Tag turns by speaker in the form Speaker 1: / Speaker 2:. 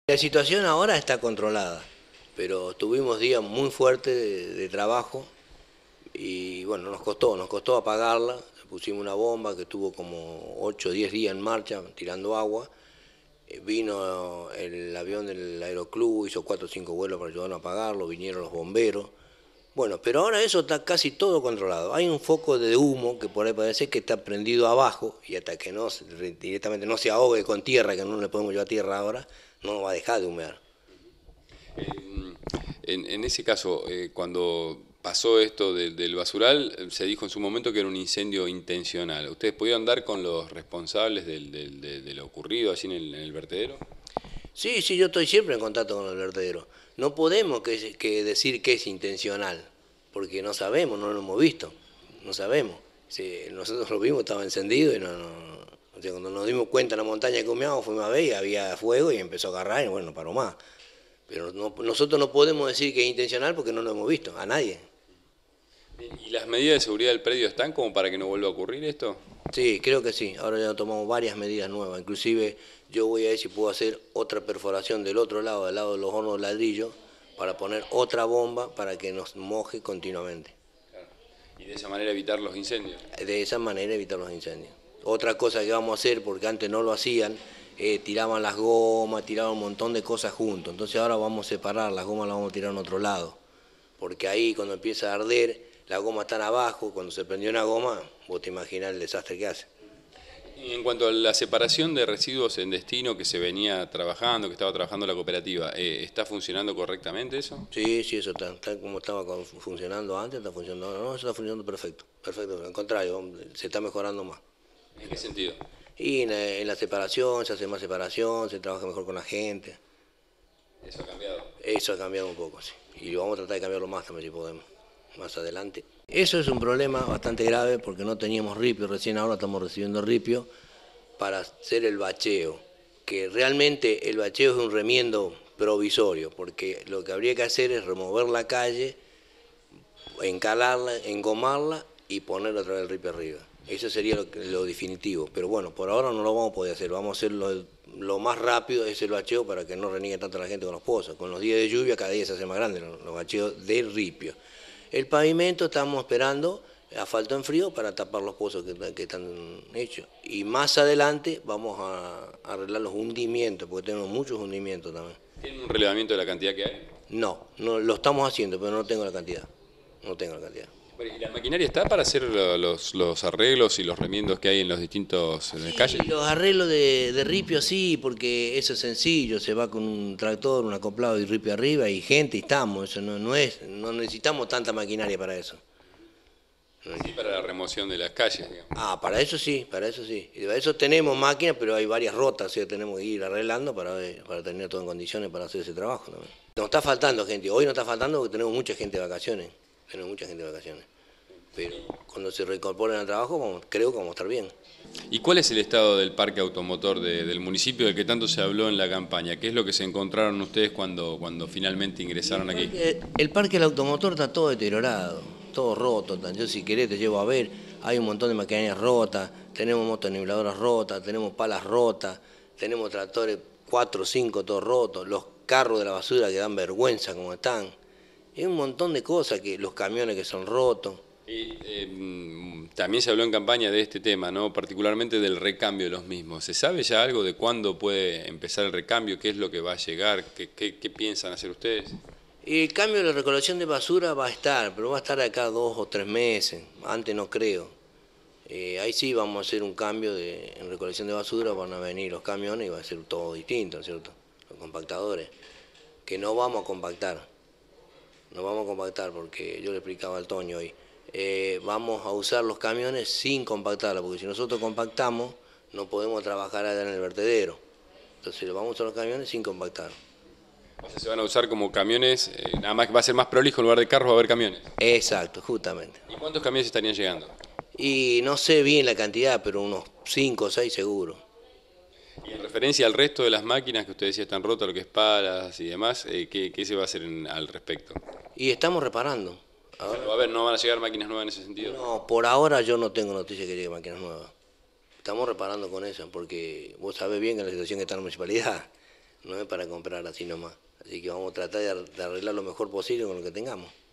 Speaker 1: La situación ahora está controlada, pero tuvimos días muy fuertes de trabajo y bueno, nos costó apagarla. Pusimos una bomba que estuvo como 8 o 10 días en marcha tirando agua. Vino el avión del aeroclub, hizo 4 o 5 vuelos para ayudarnos a apagarlo, vinieron los bomberos. Bueno, pero ahora eso está casi todo controlado. Hay un foco de humo que por ahí parece que está prendido abajo y hasta que no directamente no se ahogue con tierra, que no le podemos llevar tierra ahora, no va a dejar de humear.
Speaker 2: En ese caso, cuando pasó esto del basural, se dijo en su momento que era un incendio intencional. ¿Ustedes pudieron dar con los responsables de lo ocurrido allí en el vertedero?
Speaker 1: Sí, sí, yo estoy siempre en contacto con el vertedero. No podemos que decir que es intencional, porque no sabemos, no lo hemos visto, no sabemos. Sí, nosotros lo vimos, estaba encendido y o sea, cuando nos dimos cuenta en la montaña que humeábamos, fuimos a ver y había fuego y empezó a agarrar y bueno, no paró más. Pero nosotros no podemos decir que es intencional porque no lo hemos visto, a nadie.
Speaker 2: ¿Y las medidas de seguridad del predio están como para que no vuelva a ocurrir esto?
Speaker 1: Sí, creo que sí. Ahora ya tomamos varias medidas nuevas. Inclusive yo voy a ver si puedo hacer otra perforación del otro lado, del lado de los hornos de ladrillo, para poner otra bomba para que nos moje continuamente.
Speaker 2: Claro. Y de esa manera evitar los incendios.
Speaker 1: De esa manera evitar los incendios. Otra cosa que vamos a hacer, porque antes no lo hacían, tiraban las gomas, tiraban un montón de cosas juntos. Entonces ahora vamos a separar, las gomas las vamos a tirar en otro lado. Porque ahí cuando empieza a arder, las gomas están abajo, cuando se prendió una goma, vos te imaginás el desastre que hace.
Speaker 2: Y en cuanto a la separación de residuos en destino que se venía trabajando, que estaba trabajando la cooperativa, ¿está funcionando correctamente eso?
Speaker 1: Sí, sí, eso está como estaba funcionando antes, está funcionando ahora. No, eso está funcionando perfecto, perfecto. Al contrario, se está mejorando más.
Speaker 2: ¿En qué sentido?
Speaker 1: Y en la separación, se hace más separación, se trabaja mejor con la gente.
Speaker 2: Eso ha cambiado.
Speaker 1: Eso ha cambiado un poco, sí. Y vamos a tratar de cambiarlo más también si podemos, más adelante. Eso es un problema bastante grave porque no teníamos ripio, recién ahora estamos recibiendo ripio para hacer el bacheo, que realmente el bacheo es un remiendo provisorio, porque lo que habría que hacer es remover la calle, encalarla, engomarla y poner otra vez el ripio arriba. Eso sería lo definitivo, pero bueno, por ahora no lo vamos a poder hacer, vamos a hacerlo lo más rápido, es el bacheo para que no reniegue tanto la gente con los pozos. Con los días de lluvia cada día se hace más grande los bacheos de ripio. El pavimento estamos esperando asfalto en frío para tapar los pozos que están hechos. Y más adelante vamos a arreglar los hundimientos, porque tenemos muchos hundimientos también.
Speaker 2: ¿Tienen un relevamiento de la cantidad que hay?
Speaker 1: No, no lo estamos haciendo, pero no tengo la cantidad. No tengo la cantidad.
Speaker 2: Bueno, ¿y la maquinaria está para hacer los arreglos y los remiendos que hay en los distintos
Speaker 1: Sí,
Speaker 2: calles?
Speaker 1: los arreglos de ripio sí, porque eso es sencillo, se va con un tractor, un acoplado y ripio arriba y gente y estamos, eso no necesitamos tanta maquinaria para eso.
Speaker 2: Sí, para la remoción de las calles, digamos.
Speaker 1: Ah, para eso sí, para eso sí. Y para eso tenemos máquinas, pero hay varias rotas, o sea, tenemos que ir arreglando para tener todo en condiciones para hacer ese trabajo también. Nos está faltando gente, hoy nos está faltando porque tenemos mucha gente de vacaciones, tenemos mucha gente de vacaciones. Pero cuando se reincorporen al trabajo, creo que vamos a estar bien.
Speaker 2: ¿Y cuál es el estado del parque automotor del municipio del que tanto se habló en la campaña? ¿Qué es lo que se encontraron ustedes cuando finalmente ingresaron aquí?
Speaker 1: El parque del automotor está todo deteriorado, todo roto. Yo si querés te llevo a ver, hay un montón de maquinarias rotas, tenemos motoniveladoras rotas, tenemos palas rotas, tenemos tractores 4 o 5 todos rotos, los carros de la basura que dan vergüenza como están. Hay un montón de cosas, que los camiones que son rotos.
Speaker 2: Y, también se habló en campaña de este tema, ¿no? Particularmente del recambio de los mismos. ¿Se sabe ya algo de cuándo puede empezar el recambio? ¿Qué es lo que va a llegar? ¿Qué piensan hacer ustedes?
Speaker 1: Y el cambio de la recolección de basura va a estar, pero va a estar de acá 2 o 3 meses, antes no creo. Ahí sí vamos a hacer un cambio en recolección de basura, van a venir los camiones y va a ser todo distinto, ¿no es cierto? Los compactadores, que no vamos a compactar, no vamos a compactar porque yo le explicaba al Toño hoy, vamos a usar los camiones sin compactarla, porque si nosotros compactamos no podemos trabajar allá en el vertedero, entonces vamos a usar los camiones sin compactar.
Speaker 2: O sea, se van a usar como camiones, nada más que va a ser más prolijo, en lugar de carros va a haber camiones.
Speaker 1: Exacto, justamente.
Speaker 2: ¿Y cuántos camiones estarían llegando?
Speaker 1: Y no sé bien la cantidad, pero unos 5 o 6 seguro.
Speaker 2: Y en referencia al resto de las máquinas que usted decía están rotas, lo que es palas y demás, ¿qué se va a hacer al respecto?
Speaker 1: Y estamos reparando.
Speaker 2: O sea, no va a haber, no van a llegar máquinas nuevas en ese sentido.
Speaker 1: No, por ahora yo no tengo noticia que lleguen máquinas nuevas. Estamos reparando con eso, porque vos sabés bien que la situación que está en la municipalidad no es para comprar así nomás. Así que vamos a tratar de arreglar lo mejor posible con lo que tengamos.